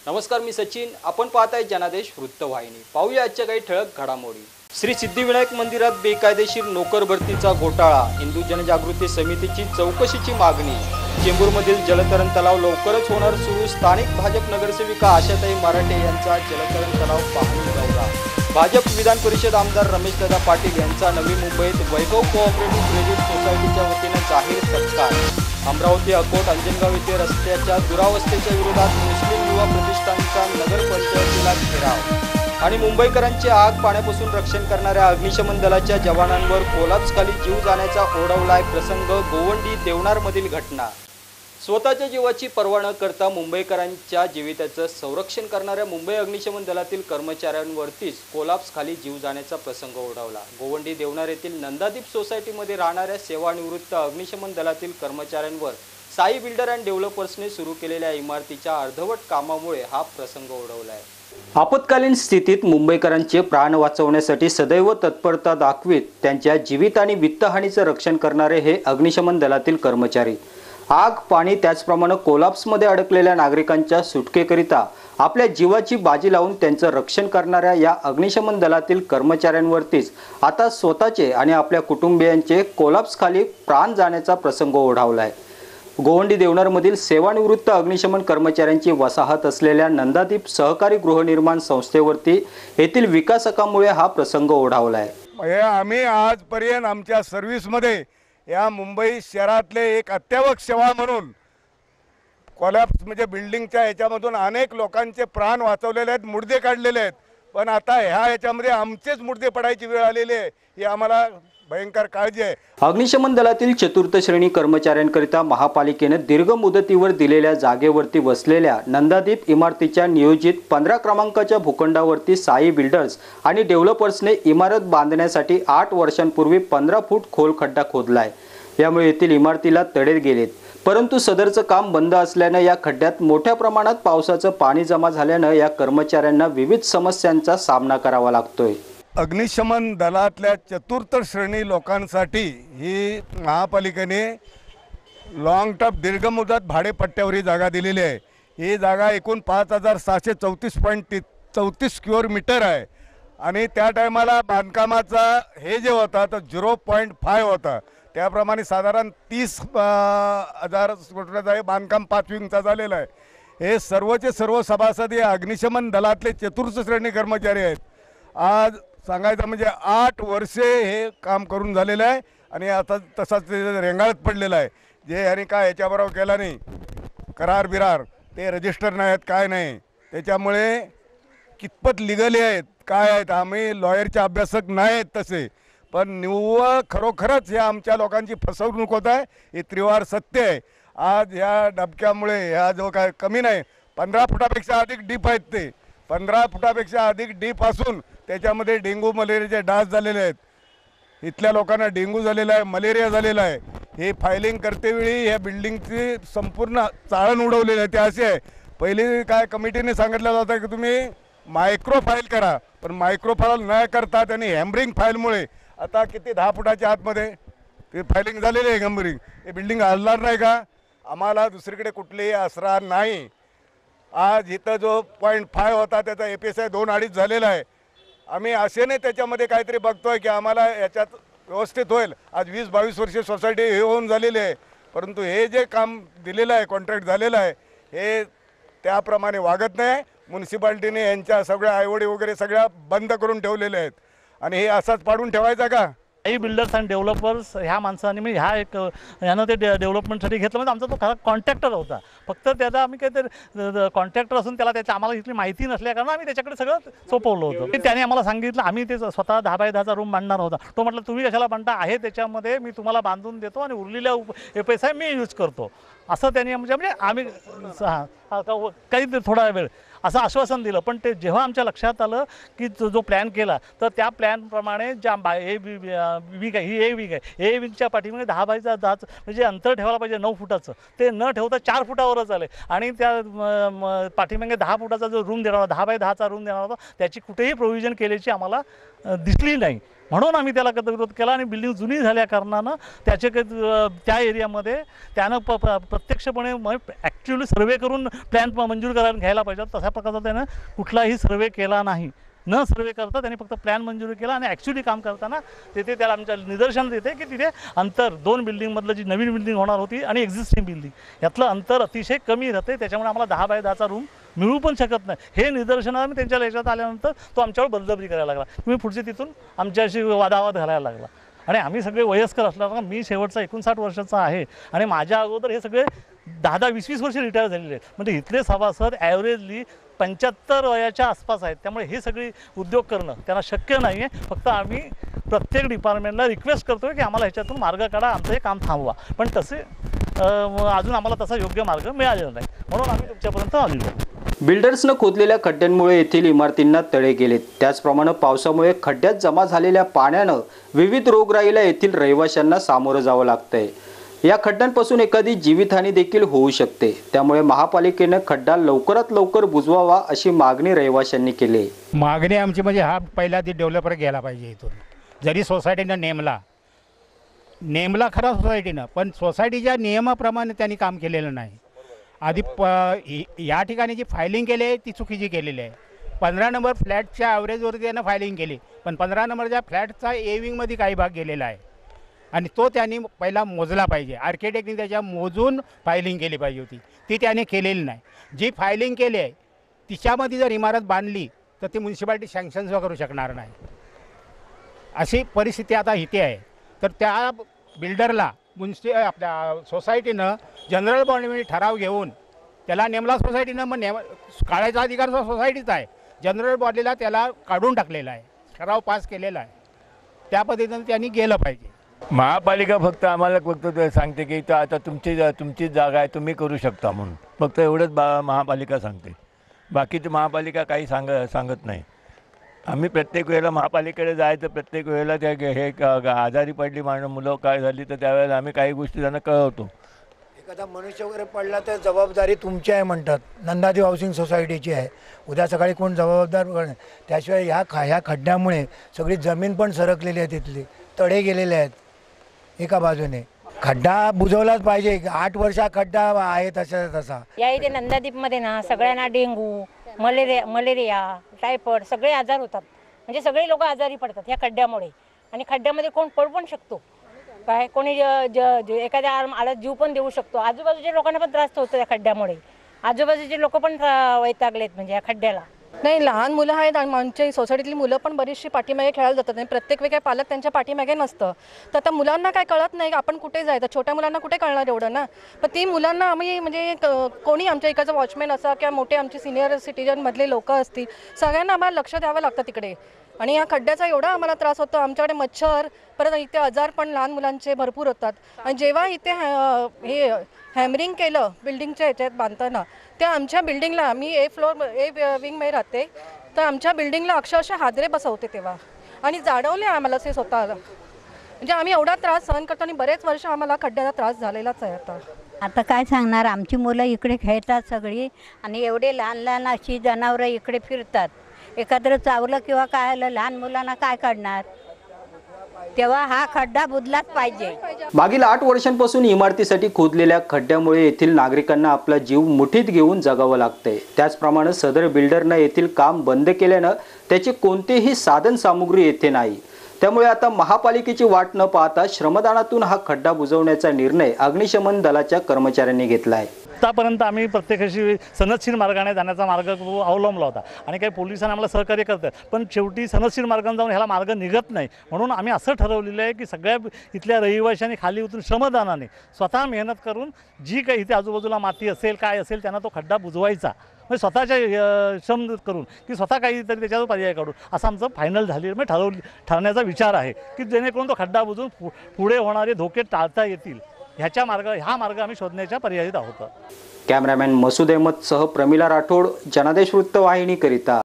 नमस्कार, मी सचिन. आपण पाहताय जनादेश वृत्तवाहिनी. पाहूया आजच्या काही ठळक घडामोडी. श्री सिद्धिविनायक मंदिरात बेकायदेशीर नोकर भरतीचा घोटाळा. हिंदू जनजागृती समितीची चौकशीची मागणी. चेंबूरमधील जलतरण तलाव लवकरच होणार सुरू. स्थानिक भाजप नगरसेविका आशाताई मराठे यांचा जलतरण तलाव पाहणी दौरा. भाजप विधान परिषद आमदार रमेशदादा पाटील यांचा नवी मुंबईत वैभव कोऑपरेटिव्ह क्रेडिट सोसायटीच्या वतीने जाहीर सत्कार. अमरावती अकोट अंजनगाव येथे रस्त्याच्या दुरावस्थेच्या विरोधात मुस्लिम युवा प्रतिष्ठानचा नगर पंचायतीला घेराव. आणि मुंबईकरांचे आग पाण्यापासून रक्षण करणाऱ्या अग्निशमन दलाच्या जवानांवर कोलाप्सखाली जीव जाण्याचा ओढवलाय प्रसंग. गोवंडी देवनारमधील घटना. स्वतःच्या जीवाची पर्वा न करता मुंबईकरांच्या जीविताचं संरक्षण करणाऱ्या मुंबई अग्निशमन दलातील कर्मचाऱ्यांवरतीच कोलाप्सखाली जीव जाण्याचा प्रसंग ओढवला. गोवंडी देवनार येथील नंदादीप सोसायटीमध्ये राहणाऱ्या सेवानिवृत्त अग्निशमन दलातील कर्मचाऱ्यांवर साई बिल्डर अँड डेव्हलपर्सने सुरू केलेल्या इमारतीच्या अर्धवट कामामुळे हा प्रसंग ओढवला आहे. आपत्कालीन स्थितीत मुंबईकरांचे प्राण वाचवण्यासाठी सदैव तत्परता दाखवीत त्यांच्या जीवित आणि वित्तहानीचं रक्षण करणारे हे अग्निशमन दलातील कर्मचारी आग, पाणी त्याचप्रमाणे कोलाप्समध्ये अडकलेल्या नागरिकांच्या सुटकेकरिता आपल्या जीवाची बाजी लावून त्यांचं रक्षण करणाऱ्या या अग्निशमन दलातील कर्मचाऱ्यांवरतीच आता स्वतःचे आणि आपल्या कुटुंबियांचे कोलाप्सखाली प्राण जाण्याचा प्रसंग ओढावला आहे. गोवंडी देवनारमधील सेवानिवृत्त अग्निशमन कर्मचाऱ्यांची वसाहत असलेल्या नंदादीप सहकारी गृहनिर्माण संस्थेवरती येथील विकासकामुळे हा प्रसंग ओढावला आहे. आम्ही आजपर्यंत आमच्या सर्व्हिसमध्ये या मुंबई शहरातले एक अत्यावश्यक सेवा म्हणून कोलॅप्स म्हणजे बिल्डिंगच्या ह्याच्यामधून अनेक लोकांचे प्राण वाचवलेले आहेत, मुर्दे काढलेले आहेत. पण आता ह्याच्यामध्ये आमचेच मुर्दे पडायची वेळ आलेली आहे, ही आम्हाला भयंकर काळजी आहे. अग्निशमन दलातील चतुर्थ श्रेणी कर्मचाऱ्यांकरिता महापालिकेने दीर्घ मुदतीवर दिलेल्या जागेवरती वसलेल्या नंदादीप इमारतीच्या नियोजित 15 क्रमांकाच्या भूखंडावरती साई बिल्डर्स आणि डेव्हलपर्सने इमारत बांधण्यासाठी 8 वर्षांपूर्वी 15 फूट खोल खड्डा खोदलाय. यामुळे येथील इमारतीला तडे गेलेत. परंतु सदरचं काम बंद असल्यानं या खड्ड्यात मोठ्या प्रमाणात पावसाचं पाणी जमा झाल्यानं या कर्मचाऱ्यांना विविध समस्यांचा सामना करावा लागतोय. अग्निशमन दलातल्या चतुर्थ श्रेणी लोकांसाठी ही महापालिकेने लॉंग टर्म दीर्घ मुदत भाडेपट्ट्यावर ही जागा दिलेली आहे. ही जागा एकूण 5634.34 स्क्वेअर मीटर आहे आणि त्या टायमाला बांधकामाचा हे जे होता तो 0.5 होता. त्याप्रमाणे साधारण 30,000 स्क्वेअरचा हे बांधकाम 5 विंगचा झालेला आहे. हे सर्वचे सर्व सभासद हे अग्निशमन दलातले चतुर्थ श्रेणी कर्मचारी आहेत. आज सांगायचं म्हणजे 8 वर्षे हे काम करून झालेलं आहे आणि आता तसाच ते रेंगाळत पडलेलं आहे. जे यांनी काय याच्याबरोबर केला नाही, करार बिरार ते रजिस्टर नाही आहेत, काय नाही. त्याच्यामुळे कितपत लिगली आहेत काय आहेत, आम्ही लॉयरचे अभ्यासक नाही आहेत तसे, पण निव्वळ खरोखरच ह्या आमच्या लोकांची फसवणूक होत आहे. हे त्रिवार सत्य आहे. आज ह्या डबक्यामुळे ह्या जो काय कमी नाही 15 फुटापेक्षा अधिक डीप आहेत, ते 15 फुटापेक्षा अधिक डीप असून त्याच्यामध्ये डेंग्यू मलेरियाचे डास झालेले आहेत. इथल्या लोकांना डेंग्यू झालेला आहे, मलेरिया झालेला आहे. हे फायलिंग करतेवेळी ह्या बिल्डिंगची संपूर्ण चाळण उडवलेली आहे. ते असे आहे, पहिली काय कमिटीने सांगितलं होतं की तुम्ही मायक्रो फाईल करा, पण मायक्रो फाईल न करता त्यांनी हॅमरिंग फाईलमुळे आता किती 10 फुटाच्या आतमध्ये ते फायलिंग झालेली आहे. हॅमरिंग हे बिल्डिंग हलणार नाही का? आम्हाला दुसरीकडे कुठलेही आसरा नाही. आज इथं जो 0.5 होता त्याचा APSI 2-2.5 झालेला आहे. आम्ही असे नाही त्याच्यामध्ये काहीतरी बघतोय की आम्हाला याच्यात व्यवस्थित होईल. आज 20-22 वर्षे सोसायटी हे होऊन झालेली आहे, परंतु हे जे काम दिलेलं आहे, कॉन्ट्रॅक्ट झालेलं आहे, हे त्याप्रमाणे वागत नाही. म्युन्सिपाल्टीने यांच्या सगळ्या आयवडी वगैरे सगळ्या बंद करून ठेवलेले आहेत आणि हे असाच पाडून ठेवायचा का? काही बिल्डर्स आणि डेव्हलपर्स ह्या माणसांनी म्हणजे ह्यानं ते डेव्हलपमेंटसाठी घेतलं. म्हणजे आमचा तो खरा कॉन्ट्रॅक्टर होता. फक्त त्याचा आम्ही काहीतरी कॉन्ट्रॅक्टर असून त्याला आम्हाला इथली माहिती नसल्या कारण आम्ही त्याच्याकडे सगळं सोपवलं होतं. त्याने आम्हाला सांगितलं, आम्ही ते स्वतः 10 बाय 10चा रूम बांधणार होता. तो म्हटलं तुम्ही कशाला बांधता, आहे त्याच्यामध्ये मी तुम्हाला बांधून देतो आणि उरलेल्या पैसा मी यूज करतो, असं त्यांनी म्हणजे आम्ही काही थोडा वेळ असं आश्वासन दिलं. पण ते जेव्हा आमच्या लक्षात आलं की जो प्लॅन केला तर त्या प्लॅनप्रमाणे ज्या ए विंग आहे, ही ए विंग आहे, ए विंगच्या पाठीमध्ये 10 बाय 10 म्हणजे अंतर ठेवायला पाहिजे 9 फुटाचं, ते न ठेवता 4 फुटावरच आले. आणि त्या पाठीमागे 10 फुटाचा जो रूम देणार होता, 10 बाय 10चा रूम देणार होता, त्याची कुठेही प्रोव्हिजन केल्याची आम्हाला दिसली नाही. म्हणून आम्ही त्याला विरोध केला आणि बिल्डिंग जुनी झाल्या कारणानं त्याचे त्या एरियामध्ये त्यानं प्रत्यक्षपणे ॲक्च्युअली सर्वे करून प्लॅन मंजूर करायला घ्यायला पाहिजे. तशा प्रकारचा त्यानं कुठलाही सर्वे केला नाही. न सर्वे करता त्यांनी फक्त प्लॅन मंजूर केला आणि ॲक्च्युली काम करताना तिथे त्याला आमच्या निदर्शन येते की तिथे अंतर 2 बिल्डिंगमधलं जी नवीन बिल्डिंग होणार होती आणि एक्झिस्टिंग बिल्डिंग यातलं अंतर अतिशय कमी राहते. त्याच्यामुळे आम्हाला 10 बाय 10चा रूम मिळू पण शकत नाही. हे निदर्शनाने त्यांच्या लक्षात आल्यानंतर तो आमच्यावर बलजबरी करायला लागला. तुम्ही पुढचे तिथून आमच्याशी वादावाद घालायला लागला आणि आम्ही सगळे वयस्कर असल्यामुळे मी शेवटचा 59 वर्षाचा आहे आणि माझ्या अगोदर हे सगळे 10-20 वर्ष रिटायर झालेले आहेत. म्हणजे इथले सभासद ॲव्हरेजली 75 वयाच्या आसपास आहेत. त्यामुळे हे सगळी उद्योग करणं त्यांना शक्य नाही आहे. फक्त आम्ही प्रत्येक डिपार्टमेंटला रिक्वेस्ट करतो आहे की आम्हाला ह्याच्यातून मार्ग काढा, आमचं हे काम थांबवा. पण तसे अजून आम्हाला तसा योग्य मार्ग मिळालेला नाही, म्हणून आम्ही तुमच्यापर्यंत आलेलो आहोत. बिल्डर्सनं खोदलेल्या खड्ड्यांमुळे येथील इमारतींना तडे गेलेत. त्याचप्रमाणे पावसामुळे खड्ड्यात जमा झालेल्या पाण्यानं विविध रोगराईला येथील रहिवाशांना सामोरं जावं लागतंय. या खड्ड्यांपासून एखादी जीवितहानी देखील होऊ शकते. त्यामुळे महापालिकेनं खड्डा लवकरात लवकर बुजवावा अशी मागणी रहिवाशांनी केली. मागणी आमची म्हणजे हा पहिला ती डेव्हलपर गेला पाहिजे इथून. जरी सोसायटीनं नेमला खरा सोसायटीनं, पण सोसायटीच्या नियमाप्रमाणे त्यांनी काम केलेलं नाही. आधी या ठिकाणी जी फायलिंग केली आहे ती चुकीची केलेली आहे. 15 नंबर फ्लॅटच्या ॲव्हरेजवरती त्यानं फायलिंग केली, पण 15 नंबरच्या फ्लॅटचा ए विंगमध्ये काही भाग गेलेला आहे आणि तो त्यांनी पहिला मोजला पाहिजे. आर्किटेक्टनी त्याच्या मोजून फायलिंग केली पाहिजे होती, ती त्याने केलेली नाही. जी फायलिंग केली आहे तिच्यामध्ये जर इमारत बांधली तर ती म्युन्सिपाल्टी सँक्शन्स करू शकणार नाही. अशी परिस्थिती आता इथे आहे. तर त्या बिल्डरला आपल्या सोसायटीनं जनरल बॉडीमध्ये ठराव घेऊन त्याला नेमला सोसायटीनं, मग काढायचा अधिकार सोसायटीचा आहे. जनरल बॉडीला त्याला काढून टाकलेला आहे, ठराव पास केलेला आहे. त्या पद्धतीनं त्यांनी गेलं पाहिजे. महापालिका फक्त आम्हाला फक्त सांगते की इथं आता तुमची जागा आहे, तुम्ही करू शकता म्हणून. फक्त एवढंच महापालिका सांगते. बाकीची महापालिका काही सांगत नाही. आम्ही प्रत्येक वेळेला महापालिकेकडे जायचं, प्रत्येक वेळेला त्या हे आजारी पडली मुलं काय झाली तर त्यावेळेला आम्ही काही गोष्टी त्यांना कळवतो. एखादा मनुष्य वगैरे पडला तर जबाबदारी तुमची आहे म्हणतात, नंदादेव हाऊसिंग सोसायटीची आहे. उद्या सकाळी कोण जबाबदार त्याशिवाय ह्या खड्ड्यामुळे सगळी जमीन पण सरकलेली आहे, तिथली तडे गेलेले आहेत एका बाजूने. खड्डा बुजवलाच पाहिजे. 8 वर्षा खड्डा आहे तसा. या इथे नंदादीपमध्ये ना सगळ्यांना डेंगू, मलेरिया, टायफॉइड सगळे आजार होतात. म्हणजे सगळे लोक आजारी पडतात ह्या खड्ड्यामुळे. आणि खड्ड्यामध्ये कोण पडू पण शकतो, काय कोणी एखाद्या आळ्यात जीव पण देऊ शकतो. आजूबाजूच्या लोकांना पण त्रास होतो या खड्ड्यामुळे. आजूबाजूचे लोक पण वैतागलेत म्हणजे या खड्ड्याला. नाही, लहान मुलं आहेत आणि आमच्या सोसायटीतली मुलं पण बरीचशी पाठीमागे खेळायला जातात आणि प्रत्येक वेळी पालक त्यांच्या पाठीमागे नसतं. तर आता मुलांना काय कळत नाही आपण कुठे जायचं. छोट्या मुलांना कुठे कळणार एवढं ना. पण ती मुलांना आम्ही म्हणजे कोणी आमच्या इकडचा वॉचमॅन असा किंवा मोठे आमचे सिनियर सिटीजनमधले लोक असतील, सगळ्यांना आम्हाला लक्ष द्यावं लागतं तिकडे. आणि या खड्ड्याचा एवढा आम्हाला त्रास होतो. आमच्याकडे मच्छर, परत इथे आजार पण लहान मुलांचे भरपूर होतात. आणि जेव्हा इथे हे हॅमरिंग केलं बिल्डिंगच्या ह्याच्यात बांधताना, त्या आमच्या बिल्डिंगला, मी ए विंगमध्ये राहते, तर आमच्या बिल्डिंगला अक्षरशः हादरे बसवते तेव्हा. आणि जाणवले आम्हाला ते स्वतःला. म्हणजे आम्ही एवढा त्रास सहन करतो आणि बरेच वर्ष आम्हाला खड्ड्याचा त्रास झालेलाच आहे. आता काय सांगणार, आमची मुलं इकडे खेळतात सगळी आणि एवढे लहान लहान अशी जनावरं इकडे फिरतात. एखादं चावलं किंवा काय आलं लहान मुलांना काय काढणार. तेव्हा हा खड्डा बुजलाच पाहिजे. मागील 8 वर्षांपासून इमारतीसाठी खोदलेल्या खड्ड्यामुळे येथील नागरिकांना आपला जीव मुठीत घेऊन जगावं लागतंय. त्याचप्रमाणे सदर बिल्डरनं येथील काम बंद केल्यानं त्याची कोणतेही साधन सामुग्री येथे नाही. त्यामुळे आता महापालिकेची वाट न पाहता श्रमदानातून हा खड्डा बुजवण्याचा निर्णय अग्निशमन दलाच्या कर्मचाऱ्यांनी घेतलाय. आतापर्यंत आम्ही प्रत्येकाशी सनदशीर मार्गाने जाण्याचा मार्ग अवलंबला होता आणि काही पोलिसांनी आम्हाला सहकार्य करतात. पण शेवटी सनदशीर मार्गाने जाऊन ह्याला मार्ग निघत नाही. म्हणून आम्ही असं ठरवलेलं आहे की सगळ्या इथल्या रहिवाशांनी खाली उतरून श्रमदानाने स्वतः मेहनत करून जी काही इथे आजूबाजूला माती असेल काय असेल त्यांना तो खड्डा बुजवायचा. म्हणजे स्वतःच्या श्रम करून की स्वतः काहीतरी त्याच्यावर पर्याय काढून असं आमचं फायनल झालेलं म्हणजे ठरण्याचा विचार आहे की जेणेकरून तो खड्डा बुजवून पुढे होणारे धोके टाळता येतील. हा मार्ग आम्ही शोधण्याच्या पर्यायीत आहोत. कॅमेरामॅन मसूद अहमद सह प्रमिला राठोड, जनादेश वृत्तवाहिनीकरिता